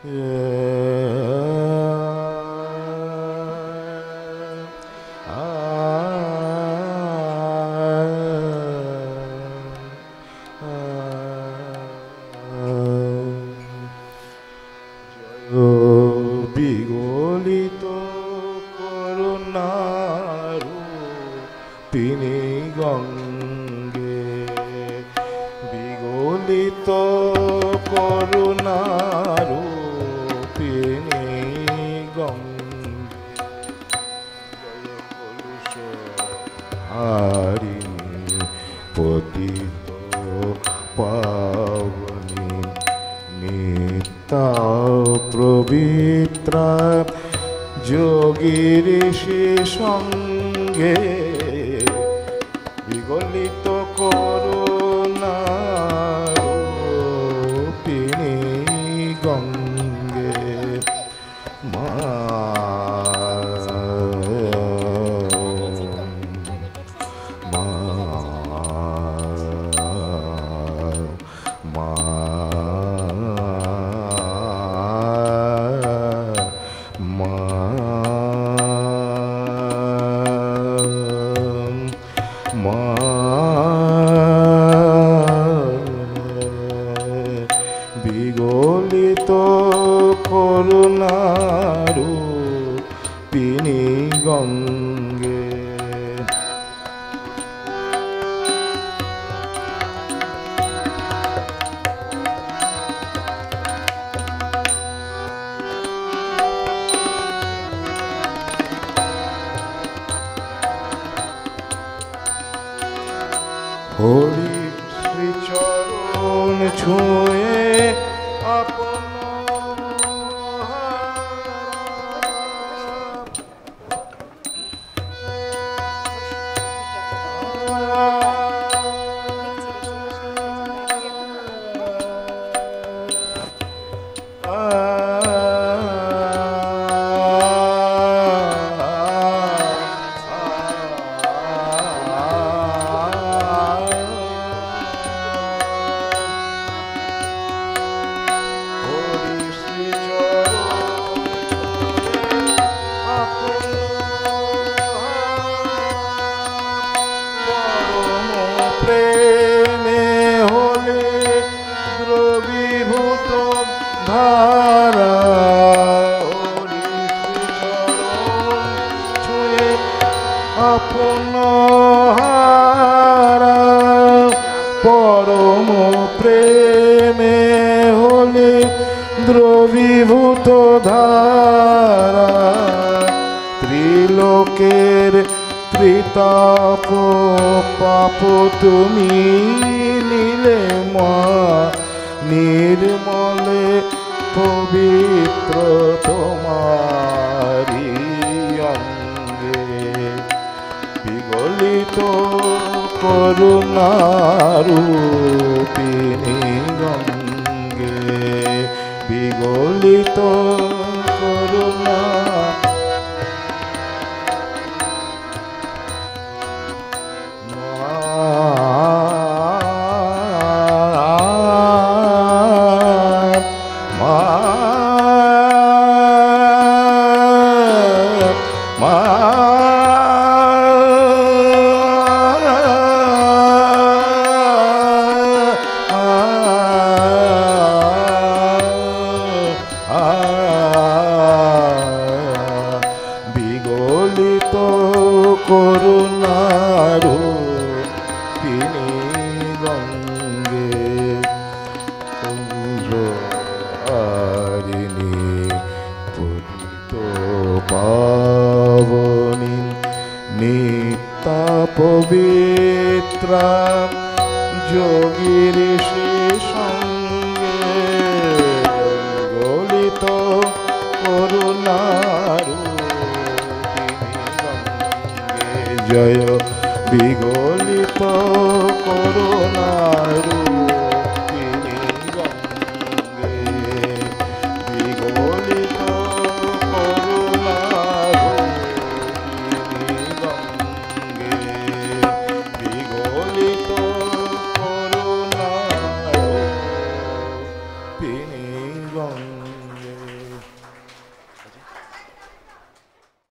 বিগলিত করুণারূপিণী গঙ্গে, বিগলিত করুণারূপিণী গঙ্গে, হারিণী পতিত পাবনী নিত্যা পবিত্রা যোগী ঋষি সঙ্গে, বিগলিত করুণারূপিণী গঙ্গে, মা বিগলিত করুণারূপিণী গঙ্গে, হরি শ্রীচরণ ছুঁয়ে আপন প্রেমে হলে দ্রবীভূত ধারা, হরি শ্রীচরণ ছুঁয়ে আপন হারা, পরম প্রেমে হলে দ্রবীভূত ধারা, ত্রিলোকের ত্রিতাপ পাপ তুমি নিলে মা, নির্মলে পবিত্র তোমারি অঙ্গে, বিগলিত করুণারূপিণী গঙ্গে, বিগলিত করুণা Ah